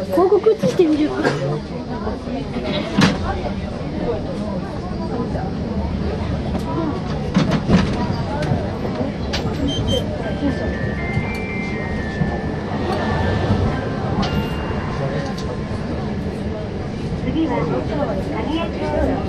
広告映してみる。 次は神谷町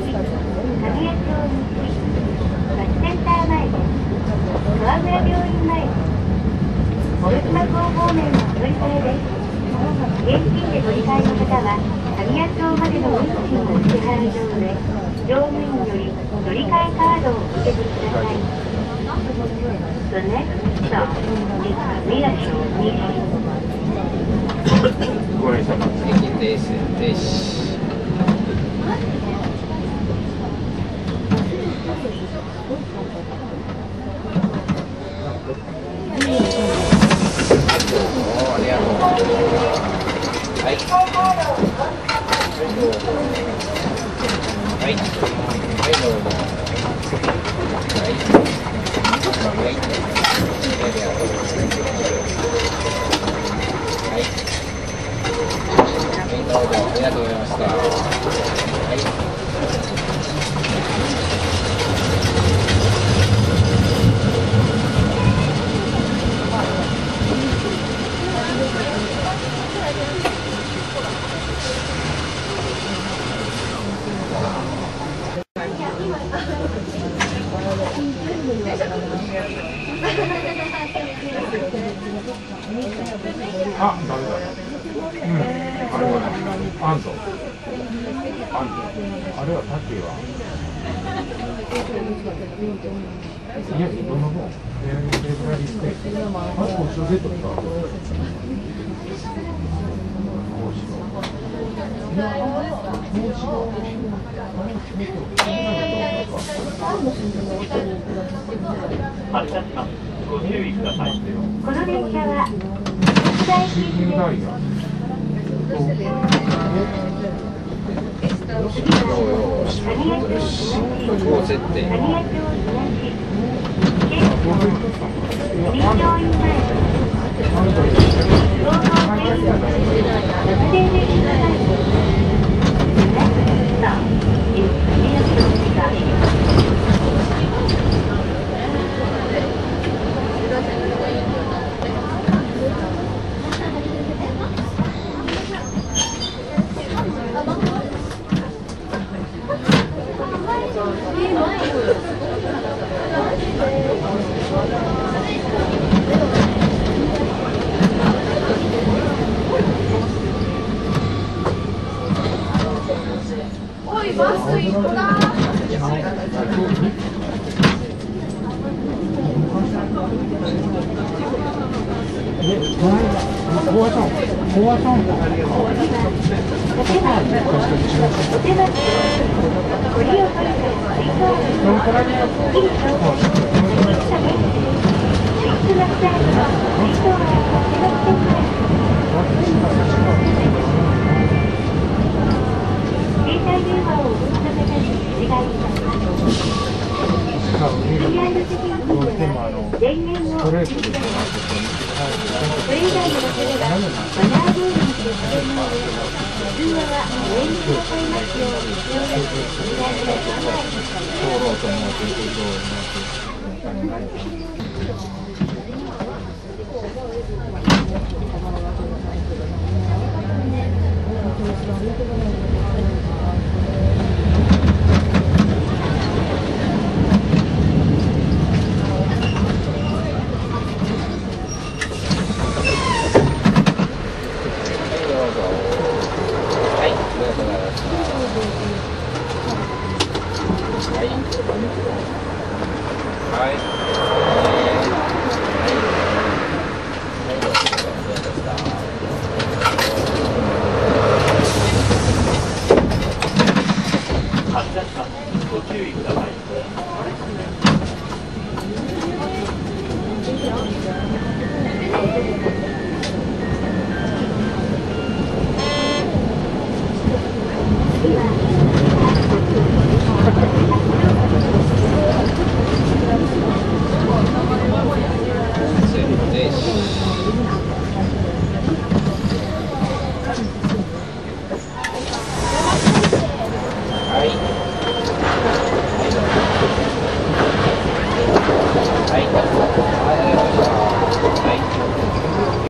バスセンター前です。川村病院前です。広島港方面のお乗り換えです。現金で乗り換えの方は神谷町までの運賃をお支払いの上、乗務員より乗り換えカードをお受け取りください。The next stop is 神谷町西。 ごめんなさい。停止。あ、ダメだ。あれはアンド。あれはタケは。いや、どのもん。あ、こっちのセットか。ご注意ください。 この列車は大行きです。